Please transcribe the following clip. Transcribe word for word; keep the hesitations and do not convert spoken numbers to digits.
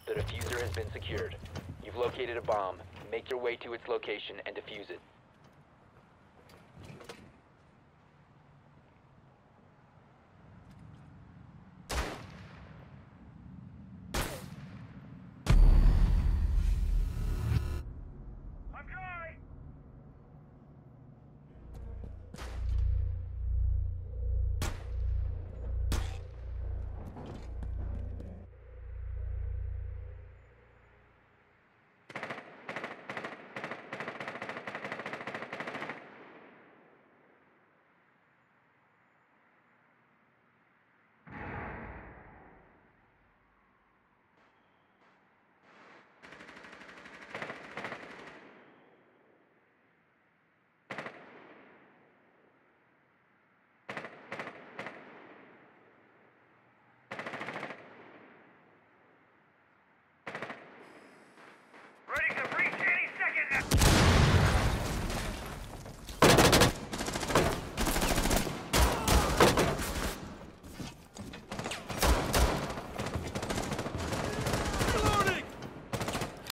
The diffuser has been secured. You've located a bomb. Make your way to its location and defuse it.